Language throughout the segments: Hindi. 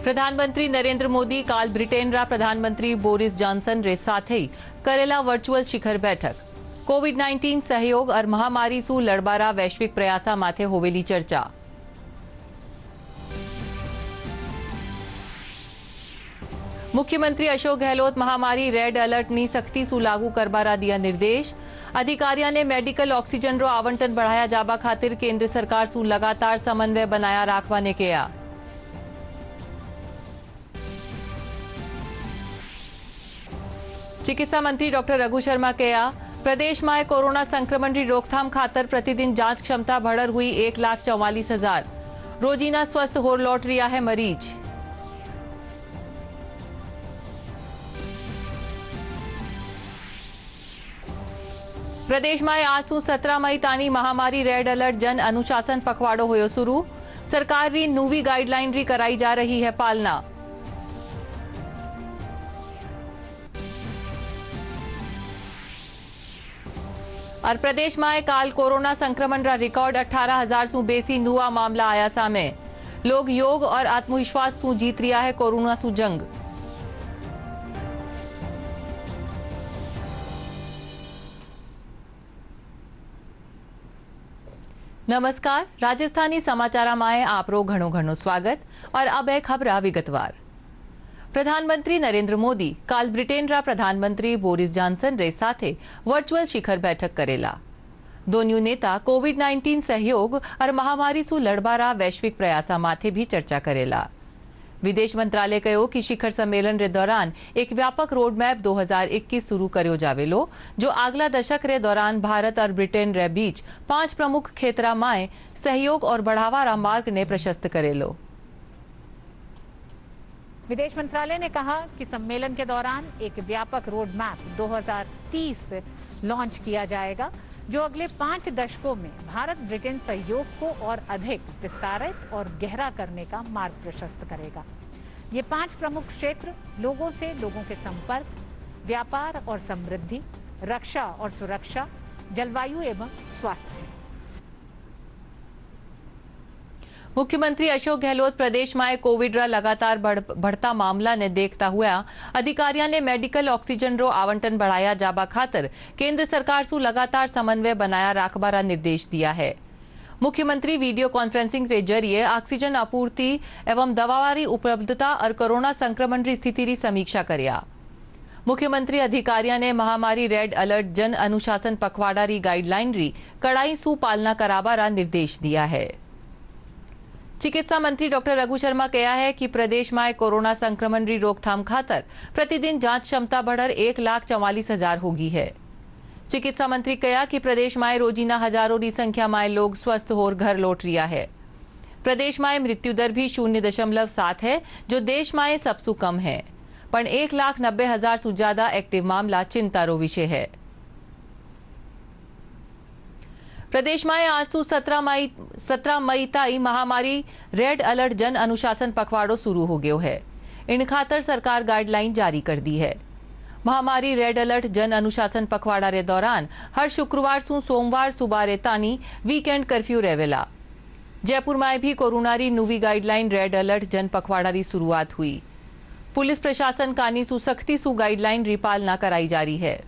प्रधानमंत्री नरेंद्र मोदी काल ब्रिटेनरा प्रधानमंत्री बोरिस जॉनसन रे साथे करेला वर्चुअल शिखर बैठक। कोविड-19 सहयोग और महामारी सु लड़बारा वैश्विक प्रयासा माथे होवेली चर्चा। मुख्यमंत्री अशोक गहलोत महामारी रेड अलर्ट नी सख्ती सु लागू करबारा दिया निर्देश। अधिकारियों ने मेडिकल ऑक्सीजन रो आवंटन बढ़ाया जाबा खातिर केंद्र सरकार सु लगातार समन्वय बनाया राखवा ने कहा। चिकित्सा मंत्री डॉक्टर रघु शर्मा कहा, प्रदेश में कोरोना संक्रमण की रोकथाम खातर प्रतिदिन जांच क्षमता बढ़र हुई 1,44,000। रोजीना स्वस्थ हो लौट रिया है मरीज। प्रदेश में आज सु 17 मई तानी महामारी रेड अलर्ट जन अनुशासन पखवाड़ो होयो शुरू। सरकार री नवी गाइडलाइन री कराई जा रही है पालना। और प्रदेश में काल कोरोना संक्रमण का रिकॉर्ड 18,000 सु बेसी नुआ मामला आया सामे। लोग योग और आत्मविश्वास सु जीत रिया है कोरोना सु जंग। नमस्कार, राजस्थानी समाचार में आपरो घणो घणो स्वागत। और अब एक खबर विगतवार। प्रधानमंत्री नरेंद्र मोदी काल ब्रिटेनरा प्रधानमंत्री बोरिस जॉनसन रे साथे वर्चुअल शिखर बैठक करेला। दोनों नेता कोविड-19 सहयोग और महामारी सु लड़बारा वैश्विक प्रयासा माथे भी चर्चा करेला। विदेश मंत्रालय कहो कि शिखर सम्मेलन रे दौरान एक व्यापक रोड मैप 2021 शुरू करो जावेलो, जो अगला दशक रे दौरान भारत और ब्रिटेन रे बीच 5 प्रमुख क्षेत्रा में सहयोग और बढ़ावा मार्ग ने प्रशस्त करेलो। विदेश मंत्रालय ने कहा कि सम्मेलन के दौरान एक व्यापक रोड मैप 2030 लॉन्च किया जाएगा, जो अगले 5 दशकों में भारत ब्रिटेन सहयोग को और अधिक विस्तारित और गहरा करने का मार्ग प्रशस्त करेगा। ये 5 प्रमुख क्षेत्र लोगों से लोगों के संपर्क, व्यापार और समृद्धि, रक्षा और सुरक्षा, जलवायु एवं स्वास्थ्य है। मुख्यमंत्री अशोक गहलोत प्रदेश में कोविड रा लगातार बढ़ता मामला ने देखता हुआ अधिकारियों ने मेडिकल ऑक्सीजन रो आवंटन बढ़ाया जाबा खातर केंद्र सरकार सु लगातार समन्वय बनाया राखबारा निर्देश दिया है। मुख्यमंत्री वीडियो कॉन्फ्रेंसिंग के जरिए ऑक्सीजन आपूर्ति एवं दवावारी उपलब्धता और कोरोना संक्रमण की स्थिति की समीक्षा करिया। मुख्यमंत्री अधिकारियों ने महामारी रेड अलर्ट जन अनुशासन पखवाड़ा री गाइडलाइन री कड़ाई सु पालना कराबारा निर्देश दिया है। चिकित्सा मंत्री डॉक्टर रघु शर्मा कहा है कि प्रदेश में कोरोना संक्रमण की रोकथाम खातर प्रतिदिन जांच क्षमता बढ़कर 1,44,000 होगी है। चिकित्सा मंत्री कहा कि प्रदेश में रोजीना हजारों की संख्या में लोग स्वस्थ होकर घर लौट रिया है। प्रदेश में मृत्यु दर भी 0.7 है, जो देश में सबसे कम है। पर 1,90,000 से ज्यादा एक्टिव मामला चिंता रो विषय है। प्रदेश में आज सु 17 मई ताई महामारी रेड अलर्ट जन अनुशासन पखवाड़ो शुरू हो गयो है। इन खातर सरकार गाइडलाइन जारी कर दी है। महामारी रेड अलर्ट जन अनुशासन पखवाड़ा रे दौरान हर शुक्रवार सु सोमवार सुबारे तानी वीकेंड कर्फ्यू रहेला। जयपुर में भी कोरोना री नवी गाइडलाइन रेड अलर्ट जन पखवाड़ा री शुरुआत हुई। पुलिस प्रशासन कानी सु सख्ती सु गाइडलाइन री पालना कराई जा रही है।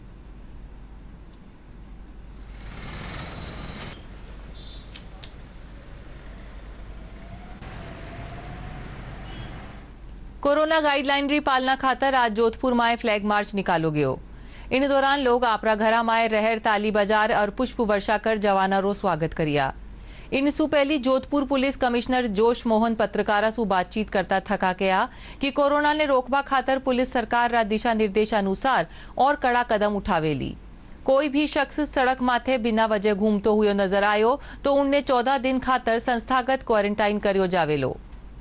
कोरोना गाइडलाइन री पालना खातर आज जोधपुर में फ्लैग मार्च निकालो गयो। इन दौरान लोग आपरा घरा में रहर ताली बाजार और पुष्प वर्षा कर जवाना रो स्वागत करिया। इनसु पहली जोधपुर पुलिस कमिश्नर जोश मोहन पत्रकारा सु बातचीत करता थका कहा कि कोरोना ने रोकबा खातर पुलिस सरकार रा दिशा निर्देशानुसार और कड़ा कदम उठावेली। कोई भी शख्स सड़क माथे बिना वजह घूमतो हुए नजर आयो तो उनने 14 दिन खातर संस्थागत क्वारंटाइन करियो जावेलो।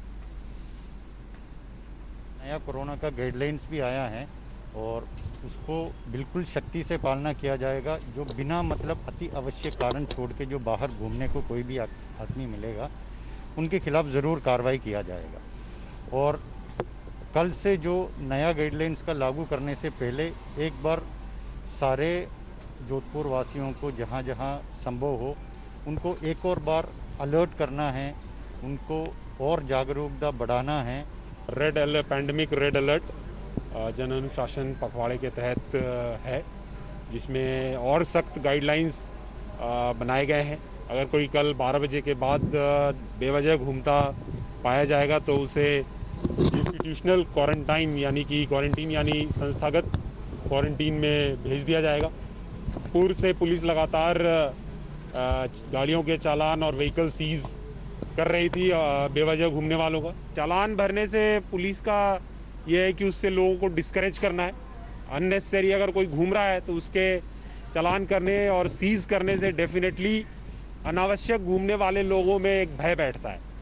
नया कोरोना का गाइडलाइंस भी आया है और उसको बिल्कुल सख्ती से पालना किया जाएगा। जो बिना मतलब अति आवश्यक कारण छोड़ के जो बाहर घूमने को कोई भी आदमी मिलेगा, उनके खिलाफ ज़रूर कार्रवाई किया जाएगा। और कल से जो नया गाइडलाइंस का लागू करने से पहले एक बार सारे जोधपुर वासियों को जहाँ जहाँ संभव हो उनको एक और बार अलर्ट करना है, उनको और जागरूकता बढ़ाना है पैंडेमिक रेड अलर्ट जन अनुशासन पखवाड़े के तहत है, जिसमें और सख्त गाइडलाइंस बनाए गए हैं। अगर कोई कल 12 बजे के बाद बेवजह घूमता पाया जाएगा तो उसे इंस्टीट्यूशनल क्वारंटाइन यानी संस्थागत क्वारंटीन में भेज दिया जाएगा। पूर्व से पुलिस लगातार गाड़ियों के चालान और व्हीकल सीज कर रही थी बेवजह घूमने वालों का। चालान भरने से पुलिस का यह है कि उससे लोगों को डिस्करेज करना है। अननेसेसरी अगर कोई घूम रहा है तो उसके चालान करने और सीज करने से डेफिनेटली अनावश्यक घूमने वाले लोगों में एक भय बैठता है।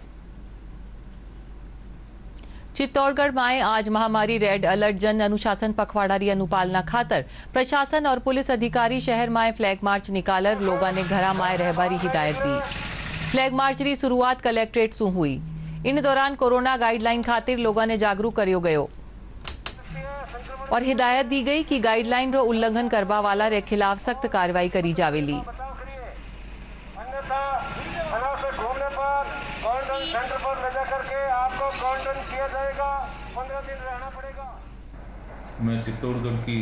चित्तौड़गढ़ में आज महामारी रेड अलर्ट जन अनुशासन पखवाड़ारी अनुपालना खातर प्रशासन और पुलिस अधिकारी शहर में फ्लैग मार्च निकालर लोगों ने घरा में रहबारी हिदायत दी। फ्लैग मार्च की शुरुआत कलेक्ट्रेट से हुई। इन दौरान कोरोना गाइडलाइन खातिर लोगों ने जागरूक करियो गयो और हिदायत दी गई कि गाइडलाइन रो उल्लंघन करवा वाला रे खिलाफ सख्त कार्रवाई करी जावेली। सेंटर पर ले जाकर के आपको क्वारंटाइन किया जाएगा, 15 दिन रहना पड़ेगा। मैं चित्तौड़गढ़ की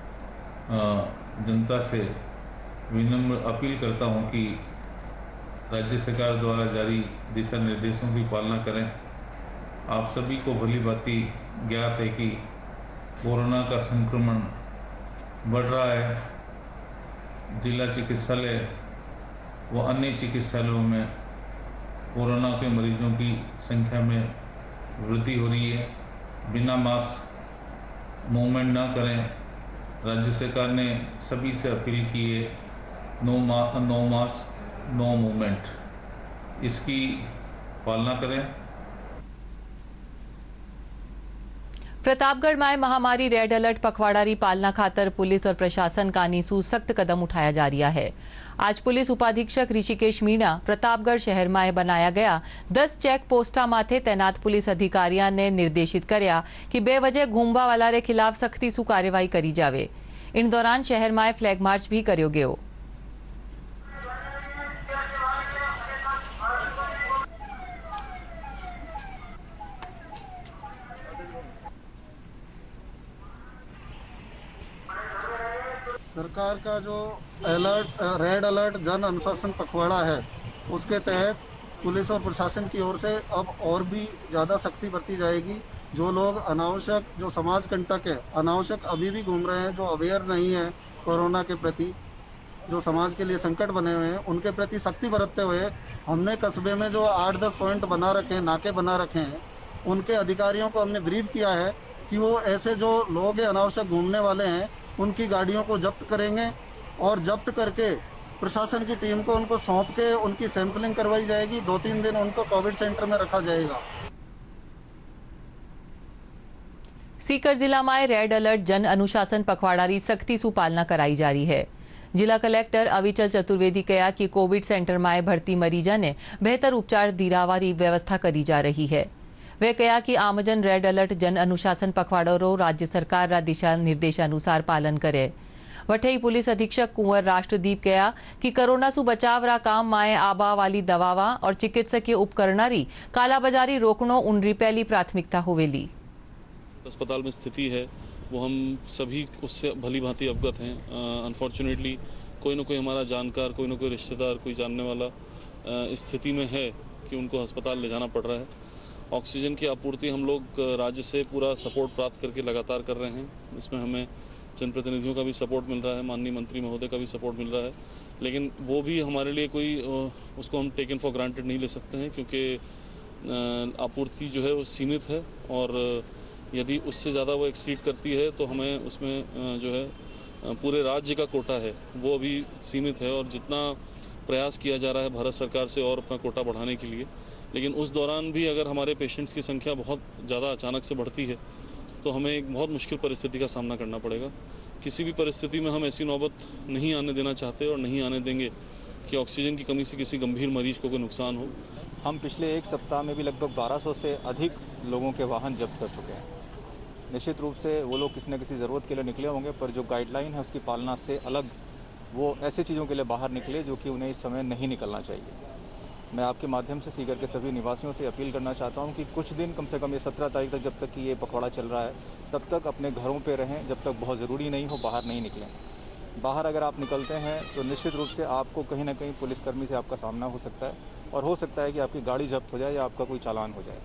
जनता से विनम्र अपील करता हूं कि राज्य सरकार द्वारा जारी दिशा निर्देशों की पालना करें। आप सभी को भली भांति ज्ञात है कि कोरोना का संक्रमण बढ़ रहा है। जिला चिकित्सालय व अन्य चिकित्सालयों में कोरोना के मरीजों की संख्या में वृद्धि हो रही है। बिना मास्क मूवमेंट न करें। राज्य सरकार ने सभी से अपील की है नो मास्क नो मूवमेंट, इसकी पालना करें। प्रतापगढ़ में महामारी रेड अलर्ट पखवाड़ारी पालना खातर पुलिस और प्रशासन का नीसू सख्त कदम उठाया जा रहा है। आज पुलिस उपाधीक्षक ऋषिकेश मीणा प्रतापगढ़ शहर में बनाया गया 10 चेक पोस्टा माथे तैनात पुलिस अधिकारियों ने निर्देशित कर्या कि बेवजह घूमवा वाला रे खिलाफ सख्ती सु कार्यवाही करी जावे। इन दौरान शहर में फ्लैग मार्च भी कर्यो गयो। सरकार का जो रेड अलर्ट जन अनुशासन पखवाड़ा है, उसके तहत पुलिस और प्रशासन की ओर से अब और भी ज़्यादा सख्ती बरती जाएगी। जो लोग अनावश्यक, जो समाज कंटक है, अनावश्यक अभी भी घूम रहे हैं, जो अवेयर नहीं है कोरोना के प्रति, जो समाज के लिए संकट बने हुए हैं, उनके प्रति सख्ती बरतते हुए हमने कस्बे में जो 8-10 पॉइंट बना रखे हैं, नाके बना रखे हैं, उनके अधिकारियों को हमने ब्रीफ किया है कि वो ऐसे जो लोग अनावश्यक घूमने वाले हैं उनकी गाड़ियों को जब्त करेंगे और जब्त करके प्रशासन की टीम को उनको सौंप के उनकी सैंपलिंग करवाई जाएगी। 2-3 दिन उनको कोविड सेंटर में रखा जाएगा। सीकर जिला में रेड अलर्ट जन अनुशासन पखवाड़ारी सख्ती सु पालना कराई जा रही है। जिला कलेक्टर अविचल चतुर्वेदी कहा कि कोविड सेंटर में भर्ती मरीजा ने बेहतर उपचार दीरावारी व्यवस्था करी जा रही है। वे कहा कि आमजन रेड अलर्ट जन अनुशासन पखवाड़ो राज्य सरकार रा दिशा निर्देशानुसार पालन करे। वठई पुलिस अधीक्षक कुंवर राष्ट्रदीप कहा कि कोरोना सु बचाव रा काम माए आबा वाली दवावा और चिकित्सकीय उपकरणारी कालाबाजारी रोकनो उनरी पहली प्राथमिकता होवेली। अस्पताल में स्थिति है वो हम सभी उससे भली भांति अवगत हैं। अनफॉर्चुनेटली कोई ना कोई हमारा जानकार, कोई ना कोई रिश्तेदार, कोई जानने वाला स्थिति में है कि उनको अस्पताल ले जाना पड़ रहा है। ऑक्सीजन की आपूर्ति हम लोग राज्य से पूरा सपोर्ट प्राप्त करके लगातार कर रहे हैं। इसमें हमें जनप्रतिनिधियों का भी सपोर्ट मिल रहा है, माननीय मंत्री महोदय का भी सपोर्ट मिल रहा है, लेकिन वो भी हमारे लिए कोई उसको हम टेकन फॉर ग्रांटेड नहीं ले सकते हैं, क्योंकि आपूर्ति जो है वो सीमित है और यदि उससे ज़्यादा वो एक्सीड करती है तो हमें उसमें जो है पूरे राज्य का कोटा है वो अभी सीमित है। और जितना प्रयास किया जा रहा है भारत सरकार से और अपना कोटा बढ़ाने के लिए, लेकिन उस दौरान भी अगर हमारे पेशेंट्स की संख्या बहुत ज़्यादा अचानक से बढ़ती है तो हमें एक बहुत मुश्किल परिस्थिति का सामना करना पड़ेगा। किसी भी परिस्थिति में हम ऐसी नौबत नहीं आने देना चाहते और नहीं आने देंगे कि ऑक्सीजन की कमी से किसी गंभीर मरीज को कोई नुकसान हो। हम पिछले एक सप्ताह में भी लगभग 1200 से अधिक लोगों के वाहन जब्त कर चुके हैं। निश्चित रूप से वो लोग किसी न किसी ज़रूरत के लिए निकले होंगे, पर जो गाइडलाइन है उसकी पालना से अलग वो ऐसे चीज़ों के लिए बाहर निकले जो कि उन्हें इस समय नहीं निकलना चाहिए। मैं आपके माध्यम से सीकर के सभी निवासियों से अपील करना चाहता हूं कि कुछ दिन कम से कम ये 17 तारीख तक जब तक कि ये पखवाड़ा चल रहा है तब तक अपने घरों पे रहें, जब तक बहुत ज़रूरी नहीं हो बाहर नहीं निकलें। बाहर अगर आप निकलते हैं तो निश्चित रूप से आपको कहीं ना कहीं पुलिसकर्मी से आपका सामना हो सकता है और हो सकता है कि आपकी गाड़ी जब्त हो जाए या आपका कोई चालान हो जाए।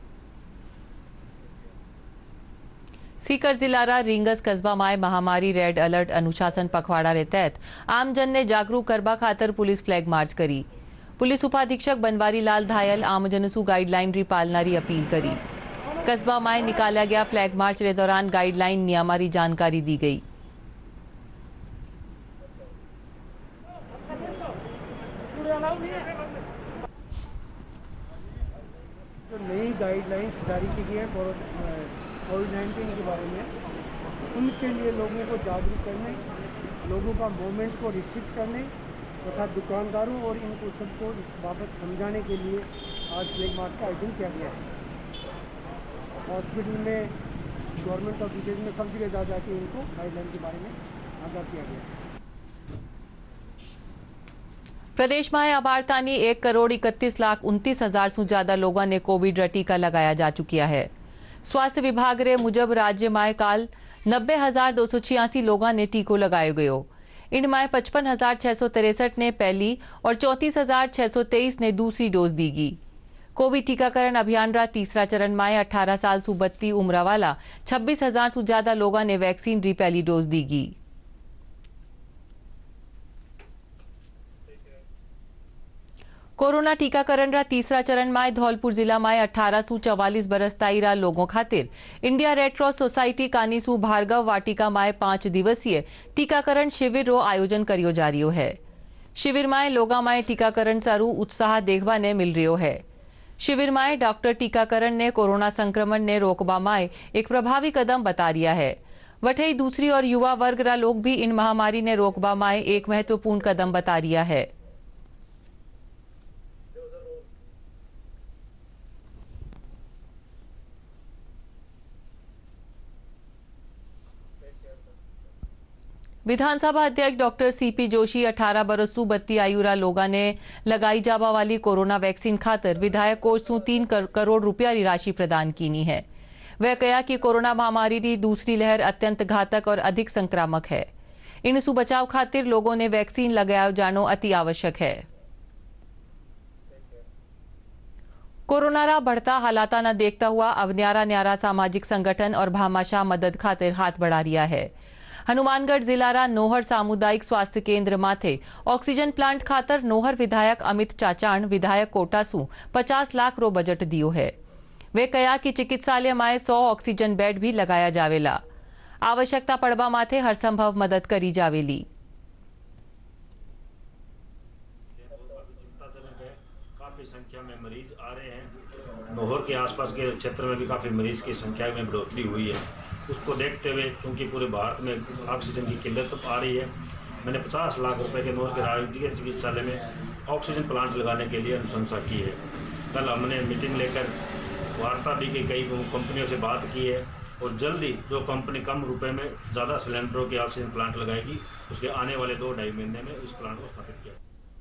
सीकर जिलारा રીંગસ કસ્બામાં મહામારી રેડ એલર્ટ અનુશાસન પખવાડા રે તહેત આમજનને જાગૃત કરવા ખાતર पुलिस फ्लैग मार्च करी। पुलिस उपाधीक्षक बनवारी लाल धायल आमजनसु गाइडलाइन री पालनारी अपील करी। कस्बा में निकाला गया फ्लैग मार्च रे दौरान गाइडलाइन नियमारी जानकारी दी गई। जो नई गाइडलाइंस जारी की गई है कोविड-19 के बारे में, उनके लिए लोगों को जागरूक करने, लोगों का मूवमेंट को रिस्ट्रिक्ट करने तथा दुकानदारों और इनको सबको इस बाबत समझाने के लिए आज फ्लैग मार्च का आयोजन किया गया है। हॉस्पिटल में, गवर्नमेंट ऑफिसेज में सब जगह जा जाके इनको गाइडलाइन के बारे में आगाह किया गया है। प्रदेश में अबारतानी 1,31,29,000 से ज्यादा लोगों ने कोविड रा टीका लगाया जा चुकिया है। स्वास्थ्य विभाग रे मुजब राज्य में काल 90,286 लोगों ने टीको लगायो गयो। इनमें 55,663 ने पहली और 34,623 ने दूसरी डोज दी गई। कोविड टीकाकरण अभियान रा तीसरा चरण में 18 साल से बढ़ती उम्र वाला 26,000 से ज्यादा लोगों ने वैक्सीन री पहली डोज दी गई। कोरोना टीकाकरण रा तीसरा चरण में धौलपुर जिला में 18 से 44 बरस ताई रा लोगों खातिर इंडिया रेड क्रॉस सोसाइटी कानीसू भार्गव वाटिका में 5 दिवसीय टीकाकरण शिविर रो आयोजन करियो जा रियो है। शिविर में लोगा में टीकाकरण सारू उत्साह देखवा ने मिल रियो है। शिविर में डॉक्टर टीकाकरण ने कोरोना संक्रमण ने रोकवा में एक प्रभावी कदम बता रिया है। वठई दूसरी और युवा वर्ग रा लोग भी इन महामारी ने रोकवा में एक महत्वपूर्ण कदम बता रिया है। विधानसभा अध्यक्ष डॉक्टर सीपी जोशी 18 बरस सु बत्ती आयुरा लोगा ने लगाई जावा वाली कोरोना वैक्सीन खातर विधायक कोष सु 3 करोड़ रुपया की राशि प्रदान कीनी है। वह कहा कि कोरोना महामारी की दूसरी लहर अत्यंत घातक और अधिक संक्रामक है। इन सु बचाव खातिर लोगों ने वैक्सीन लगाया जानो अति आवश्यक है। कोरोना रा बढ़ता हालाता न देखता हुआ अब न्यारा न्यारा सामाजिक संगठन और भामाशाह मदद खातिर हाथ बढ़ा रिया है। हनुमानगढ़ जिला रा नोहर सामुदायिक स्वास्थ्य केंद्र माथे ऑक्सीजन प्लांट खातर नोहर विधायक अमित चाचाण विधायक कोटासू 50 लाख रो बजट दियो है। वे कहा कि चिकित्सालय में 100 ऑक्सीजन बेड भी लगाया जावेला। आवश्यकता पड़वा माथे हर संभव मदद करी जावेली। काफी संख्या में मरीज आ रहे हैं। नोहर के आसपास के क्षेत्र में भी काफी मरीज की संख्या में बढ़ोतरी हुई है। उसको देखते हुए चूंकि पूरे भारत में ऑक्सीजन की किल्लत आ रही है, मैंने 50 लाख रुपए के नोहर के राजकीय चिकित्सालय में ऑक्सीजन प्लांट लगाने के लिए अनुशंसा की है। कल हमने मीटिंग लेकर वार्ता भी की, कई कंपनियों से बात की है और जल्दी जो कंपनी कम रुपए में ज़्यादा सिलेंडरों की ऑक्सीजन प्लांट लगाएगी उसके आने वाले 2-2.5 महीने में इस प्लांट को स्थापित किया।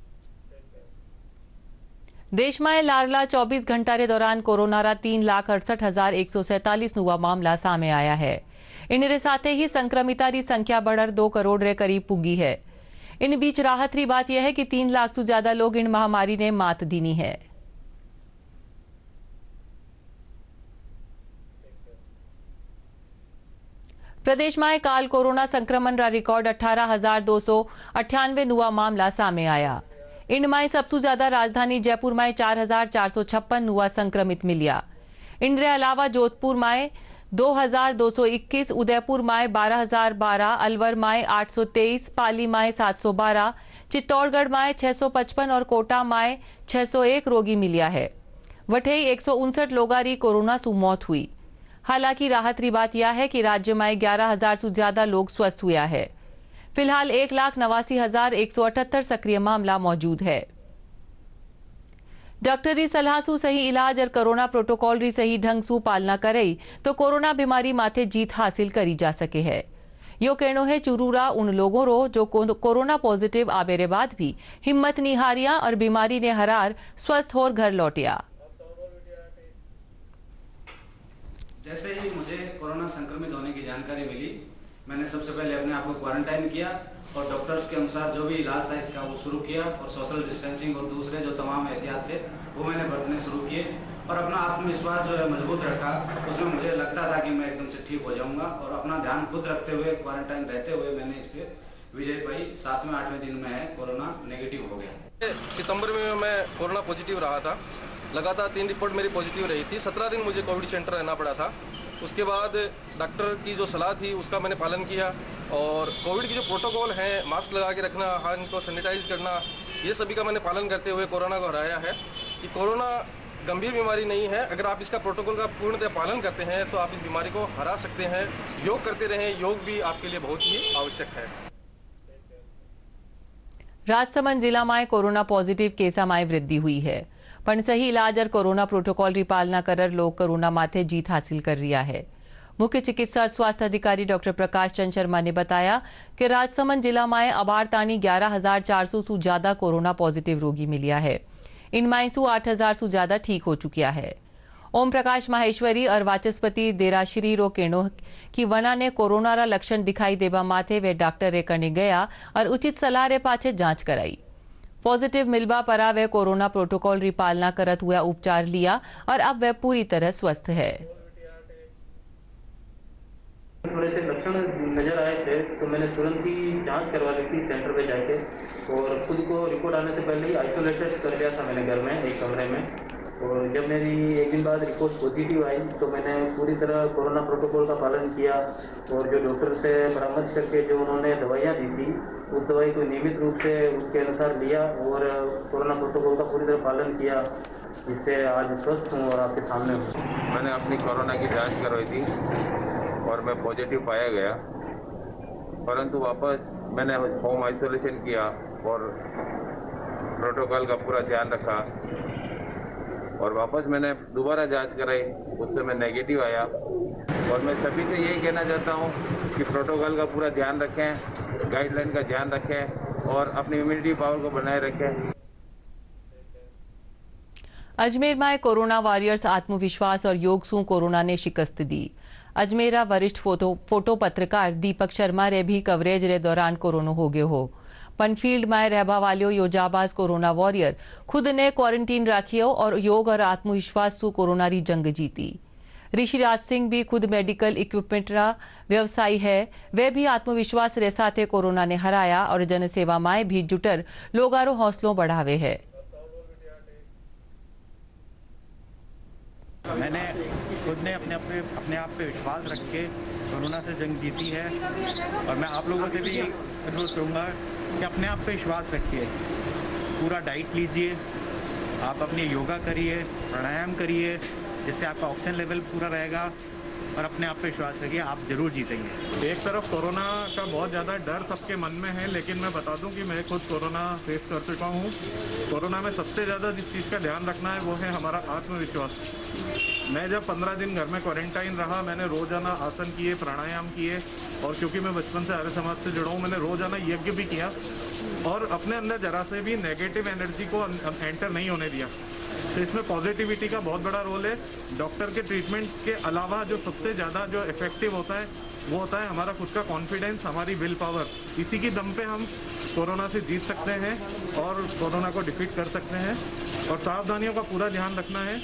देश में लारला 24 घंटा के दौरान कोरोना रा 3,68,147 नुवा मामला सामने आया है। इन साथ ही संक्रमिता री संख्या बढ़कर 2 करोड़ रे करीब पुगी है। इन बीच राहत री बात यह है कि 3 लाख से ज्यादा लोग इन महामारी ने मात दीनी है। प्रदेश में काल कोरोना संक्रमण रा रिकॉर्ड 18,298 नुवा मामला सामने आया। इनमें सबसे ज्यादा राजधानी जयपुर में 4,456 नुआ संक्रमित मिलिया। इनके अलावा जोधपुर में 2,221, उदयपुर में 12,012, अलवर में 823, पाली में 712, चित्तौड़गढ़ में 655 और कोटा में 601 रोगी मिलिया है। वठई 159 लोगों की कोरोना से मौत हुई। हालांकि राहत री बात यह है कि राज्य में 11,000 से ज्यादा लोग स्वस्थ हुआ है। फिलहाल 1,89,178 सक्रिय मामला मौजूद है। डॉक्टर री सलाह सु सही इलाज और कोरोना प्रोटोकॉल री सही ढंग सु पालना करई तो कोरोना बीमारी माथे जीत हासिल करी जा सके है। यो कहनो है चुरूरा उन लोगों रो जो कोरोना पॉजिटिव आबेरे बाद भी हिम्मत नहीं हारिया और बीमारी ने हरार स्वस्थ होकर घर लौटिया। जैसे ही मुझे कोरोना संक्रमित होने की जानकारी मिली, मैंने सबसे पहले अपने आप को क्वारंटाइन किया और डॉक्टर्स के अनुसार जो भी इलाज था इसका वो शुरू किया और सोशल डिस्टेंसिंग और दूसरे जो तमाम एहतियात थे वो मैंने बरतने शुरू किए और अपना आत्मविश्वास जो है मजबूत रखा। उसमें मुझे लगता था कि मैं एकदम से ठीक हो जाऊंगा और अपना ध्यान खुद रखते हुए क्वारंटाइन रहते हुए मैंने इस पर विजय पाई। 7वें 8वें दिन में है कोरोना नेगेटिव हो गया। सितंबर में मैं कोरोना पॉजिटिव रहा था, लगातार 3 रिपोर्ट मेरी पॉजिटिव रही थी। 17 दिन मुझे कोविड सेंटर रहना पड़ा था। उसके बाद डॉक्टर की जो सलाह थी उसका मैंने पालन किया और कोविड की जो प्रोटोकॉल हैं, मास्क लगा के रखना, हाथ को सैनिटाइज करना, ये सभी का मैंने पालन करते हुए कोरोना को हराया है। कि कोरोना गंभीर बीमारी नहीं है, अगर आप इसका प्रोटोकॉल का पूर्णतः पालन करते हैं तो आप इस बीमारी को हरा सकते हैं। योग करते रहें, योग भी आपके लिए बहुत ही आवश्यक है। राजसमंद जिला में कोरोना पॉजिटिव केसा में वृद्धि हुई है, पण सही इलाज और कोरोना प्रोटोकॉल री पालना कर लोग कोरोना माथे जीत हासिल कर रहा है। मुख्य चिकित्सा और स्वास्थ्य अधिकारी डॉक्टर प्रकाश चंद शर्मा ने बताया कि राजसमंद जिला में अबार तानी 11,400 से ज्यादा कोरोना पॉजिटिव रोगी मिलिया है। इनमें से 8,000 से ज्यादा ठीक हो चुकिया है। ओम प्रकाश माहेश्वरी और वाचस्पति देराश्री रो कहनो कि वना ने कोरोना रा लक्षण दिखाई देबा माथे वे डॉक्टर रे कने गया और उचित सलाह रे पाछे जांच कराई। पॉजिटिव मिलबा परा वे कोरोना प्रोटोकॉल री पालना करत हुआ उपचार लिया और अब वे पूरी तरह स्वस्थ है। थोड़े से लक्षण नजर आए थे तो मैंने तुरंत ही जांच करवा ली थी सेंटर पे जाके और खुद को रिपोर्ट आने से पहले ही आइसोलेटेड कर लिया था मैंने घर में एक कमरे में। और जब मेरी एक दिन बाद रिपोर्ट पॉजिटिव आई तो मैंने पूरी तरह कोरोना प्रोटोकॉल का पालन किया और जो डॉक्टर से परामर्श करके जो उन्होंने दवाइयाँ दी थी उस दवाई को नियमित रूप से उसके अनुसार लिया और कोरोना प्रोटोकॉल का पूरी तरह पालन किया, जिससे आज स्वस्थ हूँ और आपके सामने हूँ। मैंने अपनी कोरोना की जांच करवाई थी और मैं पॉजिटिव पाया गया, परंतु वापस मैंने होम आइसोलेशन किया और प्रोटोकॉल का पूरा ध्यान रखा और वापस मैंने दोबारा जांच कराई, उससे मैं नेगेटिव आया। और मैं सभी से यही कहना चाहता हूं कि प्रोटोकॉल का पूरा ध्यान रखें, गाइडलाइन का ध्यान रखें और अपनी इम्यूनिटी पावर को बनाए रखें। अजमेर में कोरोना वॉरियर्स आत्मविश्वास और योग सू कोरोना ने शिकस्त दी। अजमेरा वरिष्ठ फोटो पत्रकार दीपक शर्मा रे भी कवरेज रे दौरान कोरोना हो गयो हो। पनफील्ड में रहबा वालों योजाबाज कोरोना वॉरियर खुद ने क्वारंटीन राखियो और योग और आत्मविश्वास सु कोरोना री जंग जीती। ऋषिराज सिंह भी खुद मेडिकल इक्विपमेंट रा व्यवसायी है, वे भी आत्मविश्वास रे साथे कोरोना ने हराया और जनसेवा में भी जुटर लोगारो हौसलों बढ़ावे है। मैंने खुद ने अपने आप पे विश्वास रख के कोरोना से जंग जीती है और मैं आप लोगों से भी अनुरोध करूँगा कि अपने आप पे विश्वास रखिए, पूरा डाइट लीजिए, आप अपनी योगा करिए, प्राणायाम करिए, जिससे आपका ऑक्सीजन लेवल पूरा रहेगा और अपने आप पे विश्वास रखिए, आप जरूर जीतेंगे। एक तरफ कोरोना का बहुत ज़्यादा डर सबके मन में है, लेकिन मैं बता दूं कि मैं खुद कोरोना फेस कर चुका हूं। कोरोना में सबसे ज़्यादा जिस चीज़ का ध्यान रखना है वो है हमारा आत्मविश्वास। मैं जब 15 दिन घर में क्वारंटाइन रहा, मैंने रोज़ाना आसन किए, प्राणायाम किए और क्योंकि मैं बचपन से आर्य समाज से जुड़ा हूँ, मैंने रोज़ाना यज्ञ भी किया और अपने अंदर जरा से भी नेगेटिव एनर्जी को एंटर नहीं होने दिया। तो इसमें पॉजिटिविटी का बहुत बड़ा रोल है। डॉक्टर के ट्रीटमेंट के अलावा जो सबसे ज़्यादा जो इफेक्टिव होता है वो होता है हमारा खुद का कॉन्फिडेंस, हमारी विल पावर। इसी की दम पे हम कोरोना से जीत सकते हैं और कोरोना को डिफीट कर सकते हैं और सावधानियों का पूरा ध्यान रखना है।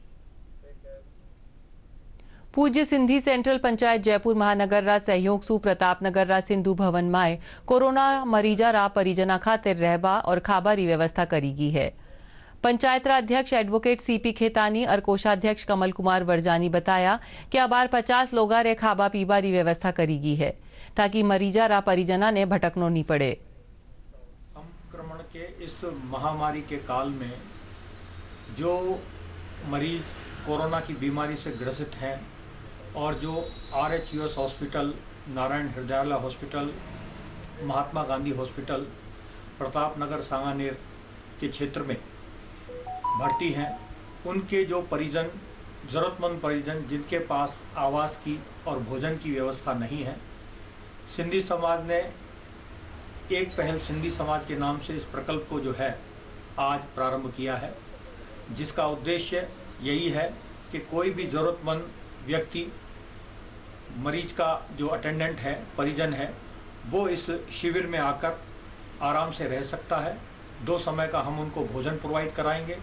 पूज्य सिंधी सेंट्रल पंचायत जयपुर महानगर रा सहयोग सु प्रतापनगर रा सिंधु भवन में कोरोना मरीजा रा परिजना खातिर रहबा और खाबा री व्यवस्था करी गई है। पंचायत रा अध्यक्ष एडवोकेट सीपी खेतानी और कोषाध्यक्ष कमल कुमार वर्जानी बताया कि अबार 50 लोगा रे खाबा पीबा री व्यवस्था करी गई है ताकि मरीजा रा परिजना ने भटकनो नहीं पड़े। संक्रमण के इस महामारी के काल में जो मरीज कोरोना की बीमारी से ग्रसित हैं और जो RHUS hospital, Narayana Hrudayalaya hospital, Mahatma Gandhi hospital, Pratapnagar Sanganer के क्षेत्र में भर्ती हैं, उनके जो परिजन, ज़रूरतमंद परिजन जिनके पास आवास की और भोजन की व्यवस्था नहीं है, सिंधी समाज ने एक पहल सिंधी समाज के नाम से इस प्रकल्प को जो है आज प्रारंभ किया है, जिसका उद्देश्य यही है कि कोई भी ज़रूरतमंद व्यक्ति, मरीज का जो अटेंडेंट है, परिजन है, वो इस शिविर में आकर आराम से रह सकता है। 2 समय का हम उनको भोजन प्रोवाइड कराएंगे।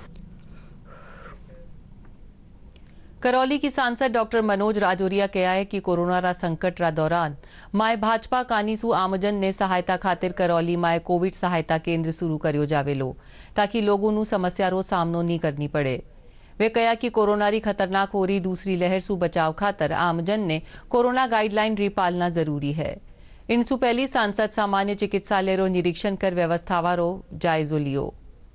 करौली की सांसद डॉक्टर मनोज राजौरिया कहा है कि कोरोना रा संकट रा दौरान माए भाजपा कानीसू आमजन ने सहायता खातिर करौली माए कोविड सहायता केंद्र शुरू करियो जावेलो, ताकि लोगों नू समस्या रो सामनो नहीं करनी पड़े। वे कहा कि कोरोना री खतरनाक हो रही दूसरी लहर सु बचाव खातर आमजन ने कोरोना गाइडलाइन री पालना जरूरी है। इनसु पहली सांसद सामान्य चिकित्सालय रो निरीक्षण कर व्यवस्थावा रो जायजो लियो।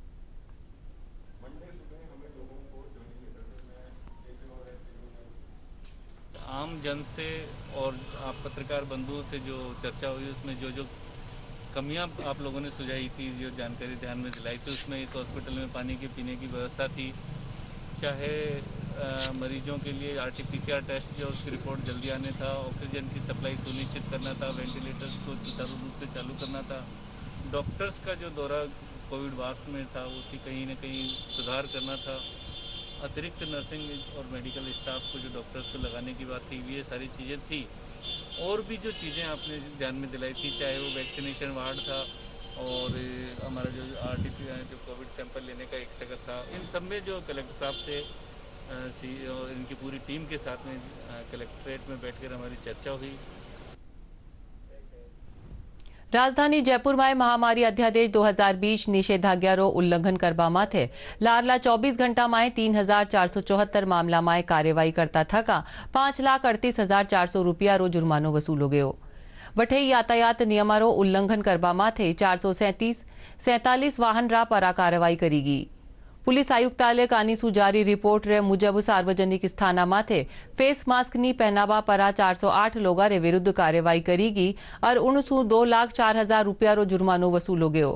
आम जन से और आप पत्रकार बंधुओं से जो चर्चा हुई, उसमें जो जो कमियां आप लोगों ने सुझाई थी, जो जानकारी ध्यान में दिलाई थी, उसमें इस हॉस्पिटल में पानी के पीने की व्यवस्था थी, चाहे मरीजों के लिए RT-PCR टेस्ट जो उसकी रिपोर्ट जल्दी आने था, ऑक्सीजन की सप्लाई सुनिश्चित करना था, वेंटिलेटर्स को सुचारू रूप से चालू करना था, डॉक्टर्स का जो दौरा कोविड वार्ड में था उसकी कहीं ना कहीं सुधार करना था, अतिरिक्त नर्सिंग और मेडिकल स्टाफ को जो डॉक्टर्स को लगाने की बात थी, ये सारी चीज़ें थी। और भी जो चीज़ें आपने ध्यान में दिलाई थी, चाहे वो वैक्सीनेशन वार्ड था और हमारा जो RT-PCR जो कोविड सैंपल लेने का एक जगह था, इन सब में जो कलेक्टर साहब से और इनकी पूरी टीम के साथ में कलेक्ट्रेट में बैठकर हमारी चर्चा हुई। राजधानी जयपुर में महामारी अध्यादेश 2020 निषेधाज्ञा रो उल्लंघन करवा माथे लारला 24 घंटा में 3474 मामला में कार्यवाही करता थका 5,38,400 रुपया रो जुर्मानो वसूलो गयो। वठे यातायात नियमारो उल्लंघन करवा माथे 447 वाहन रा परा कार्यवाही करीगी। पुलिस आयुक्तालय कानीसू जारी रिपोर्ट रे मुजब सार्वजनिक स्थाना माथे फेस मास्क नी पहनावा परा 408 लोगा रे विरुद्ध कार्यवाही करीगी और उनसू 2,04,000 रुपया रो जुर्मानो वसूलो गयो।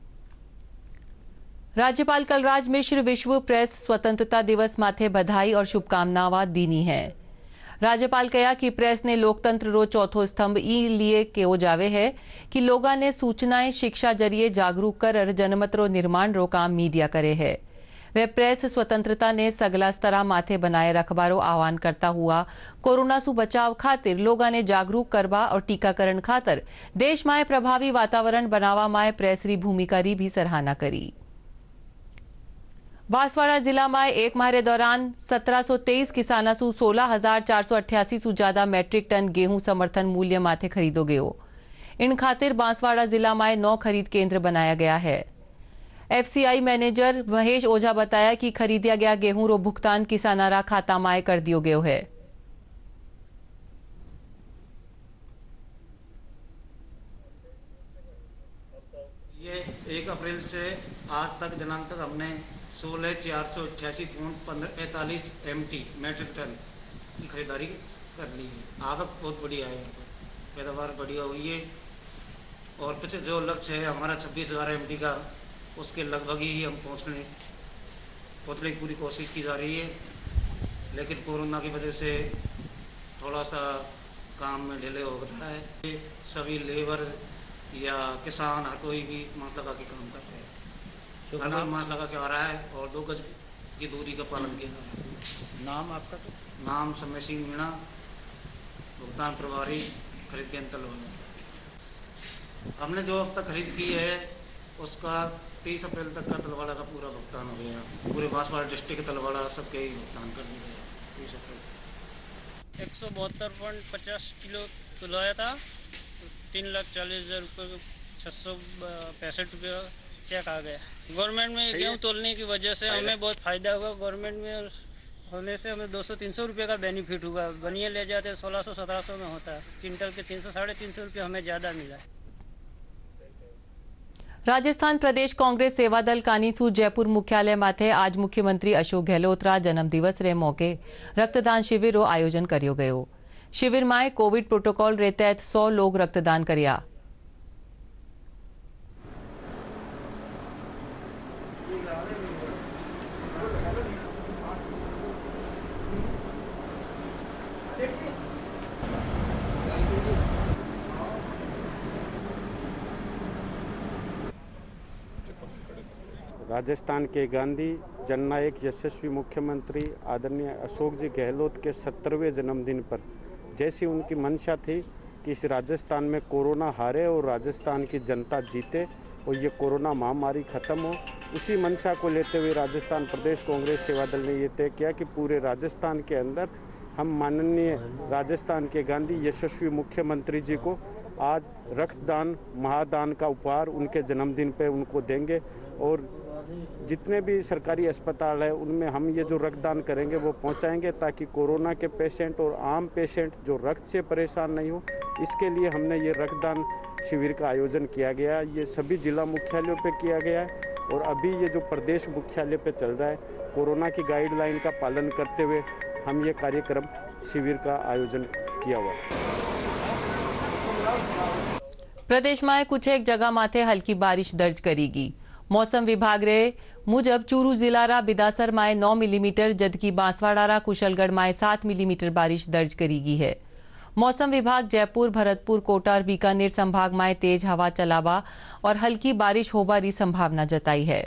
राज्यपाल कलराज मिश्र विश्व प्रेस स्वतंत्रता दिवस माथे बधाई और शुभकामनावा दीनी है। राज्यपाल कहा कि प्रेस ने लोकतंत्र रो चौथो स्तंभ ई लिए केओ जावे है कि लोगा ने सूचनाएं शिक्षा जरिए जागरूक कर जनमत रो निर्माण रो काम मीडिया करे है। वह प्रेस स्वतंत्रता ने सगला स्तरा माथे बनाए रखबारो आह्वान करता हुआ कोरोना सु बचाव खातिर लोगा ने जागरूक करवा और टीकाकरण खातर देश में प्रभावी वातावरण बनावा में प्रेस री भूमिका री भी सराहना करी। बांसवाड़ा जिला में एक माह के दौरान 1723 किसाना सु 16,488 सु ज्यादा मैट्रिक टन गेहूं समर्थन मूल्य माथे खरीदो गयो। इन खातिर बांसवाड़ा जिला में 9 खरीद केंद्र बनाया गया है। FCI मैनेजर महेश ओझा बताया कि खरीदा गया गेहूं रो भुगतान किसाना रा खाता में कर दियो गयो है। ये 1 अप्रैल से आज तक दिनांक तक हमने 16,488.45 MT मैट्रिक टन की खरीदारी कर ली है। आवक बहुत बढ़िया है, पैदावार बढ़िया हुई है और पिछले जो लक्ष्य है हमारा 26,000 MT का, उसके लगभग ही हम पहुँचने की पूरी कोशिश की जा रही है। लेकिन कोरोना की वजह से थोड़ा सा काम में डिले हो रहा है। सभी लेबर या किसान हर कोई भी मास्क लगा के काम कर रहे हैं, हर कोई मास्क लगा के आ रहा है और 2 गज की दूरी का पालन किया जा रहा है। नाम आपका? नाम समय सिंह मीणा, भुगतान प्रभारी, खरीद केंद्र तलवाड़ा। हमने जो अब तक खरीद की है उसका 30 अप्रैल तक का तलवाड़ा का पूरा भुगतान हो गया। पूरे बांसवाड़ा डिस्ट्रिक्ट तलवाड़ा सबके ही भुगतान कर दिया गया 30 अप्रैल। 172.50 किलो तुलाया था, 3,40,000 रुपये 665 रुपये चेक आ गया। गवर्नमेंट में गेहूँ तोलने की वजह से हमें बहुत फ़ायदा हुआ। गवर्नमेंट में होने से हमें 200-300 रुपये का बेनिफिट हुआ। बनिए ले जाते 1600-1700 में होता है, क्विंटल के 300-350 रुपये हमें ज़्यादा मिला। राजस्थान प्रदेश कांग्रेस सेवा दल कानीसू जयपुर मुख्यालय माथे आज मुख्यमंत्री अशोक गहलोत रा जन्म दिवस रे मौके रक्तदान शिविर रो आयोजन करियो गयो। शिविर में कोविड प्रोटोकॉल रे तहत 100 लोग रक्तदान करिया। राजस्थान के गांधी जननायक यशस्वी मुख्यमंत्री आदरणीय अशोक जी गहलोत के 70वें जन्मदिन पर जैसी उनकी मंशा थी कि इस राजस्थान में कोरोना हारे और राजस्थान की जनता जीते और ये कोरोना महामारी ख़त्म हो, उसी मंशा को लेते हुए राजस्थान प्रदेश कांग्रेस सेवा दल ने ये तय किया कि पूरे राजस्थान के अंदर हम माननीय राजस्थान के गांधी यशस्वी मुख्यमंत्री जी को आज रक्तदान महादान का उपहार उनके जन्मदिन पे उनको देंगे और जितने भी सरकारी अस्पताल है उनमें हम ये जो रक्तदान करेंगे वो पहुंचाएंगे ताकि कोरोना के पेशेंट और आम पेशेंट जो रक्त से परेशान नहीं हो। इसके लिए हमने ये रक्तदान शिविर का आयोजन किया गया। ये सभी जिला मुख्यालयों पे किया गया है और अभी ये जो प्रदेश मुख्यालय पे चल रहा है, कोरोना की गाइडलाइन का पालन करते हुए हम ये कार्यक्रम शिविर का आयोजन किया हुआ है। प्रदेश में कुछ एक जगह माथे हल्की बारिश दर्ज करेगी। मौसम विभाग रे मुजब चूरू जिला बिदासर में 9 मिलीमीटर जबकि बांसवाड़ा कुशलगढ़ में 7 मिलीमीटर बारिश दर्ज करेगी है। मौसम विभाग जयपुर, भरतपुर, कोटा और बीकानेर संभाग में तेज हवा चलावा और हल्की बारिश होबारी संभावना जताई है।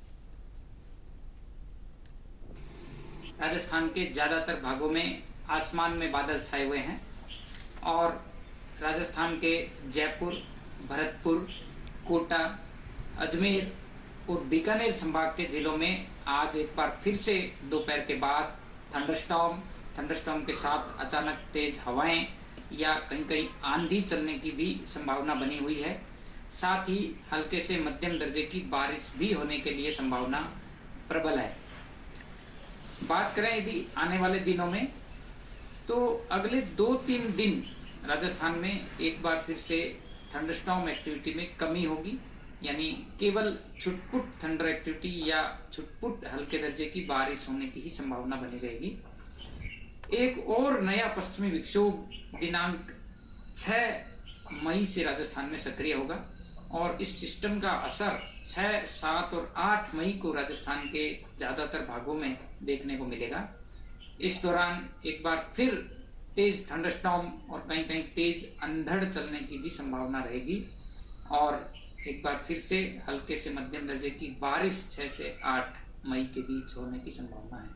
राजस्थान के ज्यादातर भागों में आसमान में बादल छाए हुए हैं और राजस्थान के जयपुर, भरतपुर, कोटा, अजमेर और बीकानेर संभाग के जिलों में आज एक बार फिर से दोपहर के बाद थंडरस्टॉर्म के साथ अचानक तेज हवाएं या कहीं कहीं आंधी चलने की भी संभावना बनी हुई है। साथ ही हल्के से मध्यम दर्जे की बारिश भी होने के लिए संभावना प्रबल है। बात करें यदि आने वाले दिनों में तो अगले 2-3 दिन राजस्थान में एक बार फिर से थंडरस्टॉर्म एक्टिविटी में कमी होगी, यानी केवल छुटपुट थंडर एक्टिविटी या छुटपुट हल्के दर्जे की बारिश होने की ही संभावना बनी रहेगी। एक और नया पश्चिमी विक्षोभ दिनांक 6 मई से राजस्थान में सक्रिय होगा और इस सिस्टम का असर 6, 7 और 8 मई को राजस्थान के ज्यादातर भागों में देखने को मिलेगा। इस दौरान एक बार फिर तेज थंडरस्टॉर्म और कहीं कहीं तेज अंधड़ चलने की भी संभावना रहेगी और एक बार फिर से हल्के से मध्यम दर्जे की बारिश 6 से 8 मई के बीच होने की संभावना है।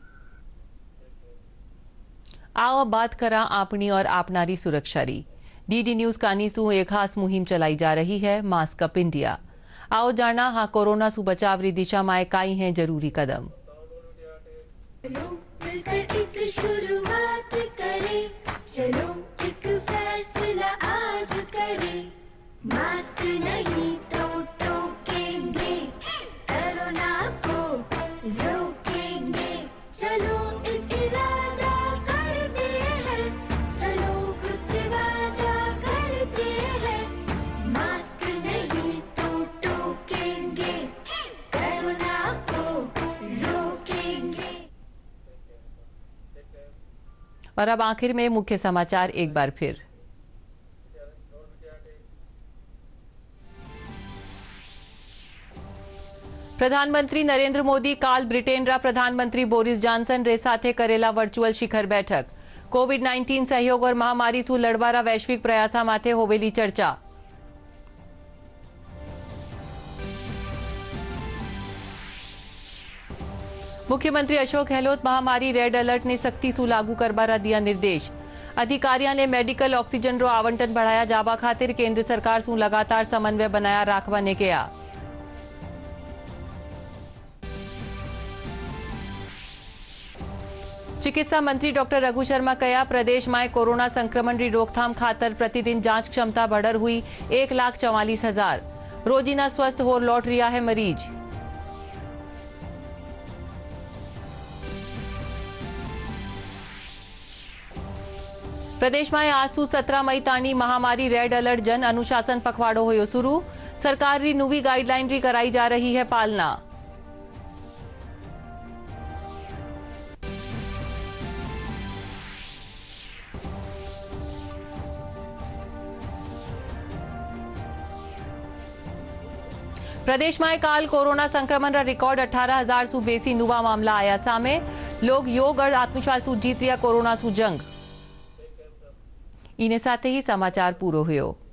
आओ बात करा अपनी और आपनारी सुरक्षा री। डीडी न्यूज कानी सु एक खास मुहिम चलाई जा रही है, मास्क अप इंडिया। आओ जाना हाँ कोरोना सु बचाव री दिशा में काई हैं जरूरी कदम। एक शुरुआत करें, चलो एक फैसला आज करें, मास्क नहीं तो टोकेंगे, कोरोना को रोकेंगे, चलो एक इरादा करते हैं, चलो खुद से वादा करते हैं, मास्क नहीं तो टोकेंगे, कोरोना को रोकेंगे। और अब आखिर में मुख्य समाचार एक बार फिर। प्रधानमंत्री नरेंद्र मोदी काल ब्रिटेन रा प्रधानमंत्री बोरिस जॉनसन रे साथे करेला वर्चुअल शिखर बैठक। कोविड-19 सहयोग और महामारी सु लड़वारा वैश्विक प्रयासा माथे होवेली चर्चा। मुख्यमंत्री अशोक गहलोत महामारी रेड अलर्ट ने सख्ती सु लागू करवारा दिया निर्देश। अधिकारियों ने मेडिकल ऑक्सीजन रो आवंटन बढ़ाया जावा खातिर केंद्र सरकार सु लगातार समन्वय बनाया राखवा ने कहा। चिकित्सा मंत्री डॉक्टर रघु शर्मा कहा प्रदेश में कोरोना संक्रमण की रोकथाम खातर प्रतिदिन जांच क्षमता बढ़र हुई 1,44,000। रोजीना स्वस्थ हो लौट रिया है मरीज। प्रदेश में आज 17 मई ताणी महामारी रेड अलर्ट जन अनुशासन पखवाड़ो होयो शुरू। सरकार री नवी गाइडलाइन री कराई जा रही है पालना। प्रदेश में काल कोरोना संक्रमण का रिकॉर्ड 18,000 सु बेसी नुवा मामला आया सामे। लोग योग और आत्मविश्वास सु जीत रिया कोरोना सु जंग। इने साथे ही समाचार पूरो हुयो।